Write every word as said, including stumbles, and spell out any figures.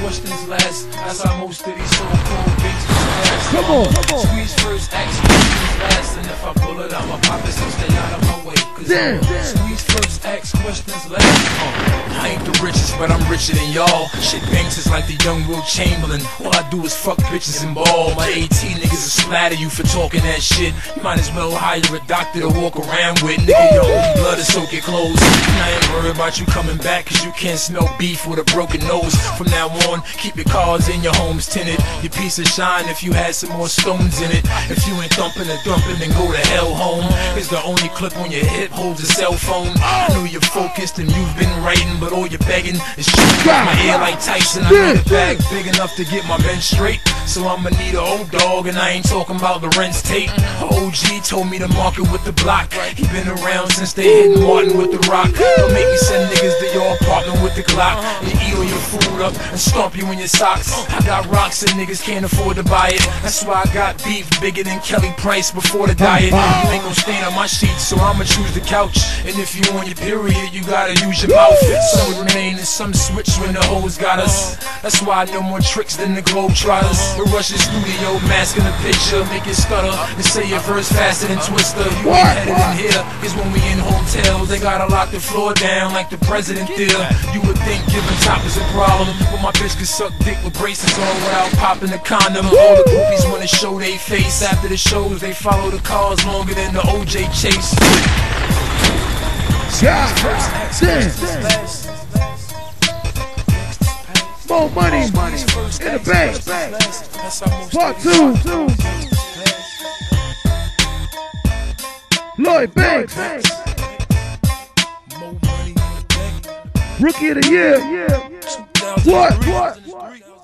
questions last. That's how most of these so-called gangsters last. Come on, come on. Squeeze first, ask questions last. And if I pull it, I'ma pop it, so stay out of my way. Cause Damn. Squeeze first, ask questions last. Uh, I ain't the richest, but I'm richer than y'all. Shit banks is like the young Will Chamberlain. All I do is fuck bitches and ball. My eighteen niggas will splatter you for talking that shit. You might as well hire a doctor to walk around with. Nigga, your own blood is soak your clothes. And I ain't worried about you coming back, cause you can't smell beef with a broken nose. From now on, keep your cars in your homes tinted. Your piece of shine if you had some more stones in it. If you ain't thumping and thumping, then go to hell home. Cause the only clip on your hip holds a cell phone. I know you're focused and you've been writing, but all you're begging is shooting out my ear like Tyson. I need a bag big enough to get my men straight, so I'ma need a old dog, and I ain't talking about the rent's tape. O G told me to mark it with the block. He been around since they hit Martin with the rock. Don't make me send niggas to your apartment with the Glock and eat all your food up and stomp you in your socks. I got rocks and niggas can't afford to buy it. That's why I got beef bigger than Kelly Price before the diet. You ain't gon' stain on my sheets, so I'ma choose the couch. And if you on your period, you gotta use your mouth. Some remain and some switch when the hoes got us. That's why I know more tricks than the Globetrotters. The Russian studio masking the picture, make it stutter and say your verse faster than Twister. You ain't headed in here, cause when we in hotels, they gotta lock the floor down like the president did. You would think giving top is a problem, but my bitch can suck dick with braces on without popping a condom. All the groupies wanna show they face after the shows, they follow the cars longer than the O J chase. God damn. More money in the bank. Part two. Lloyd Banks. Rookie of the year. What? What?